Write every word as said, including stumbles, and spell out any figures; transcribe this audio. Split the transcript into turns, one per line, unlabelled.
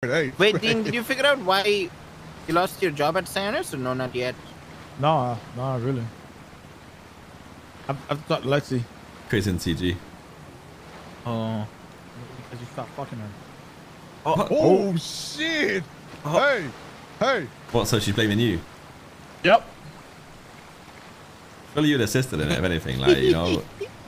Wait, Dean, did you figure out why you lost your job at Sionis or no, not yet?
No, no, really. I've, I've got, let's see.
Chris and T G.
Oh, because you stopped fucking her.
Oh, oh shit! Oh. Hey, hey.
What? So she's blaming you?
Yep.
Well, you'd assisted in it, if anything, like you know.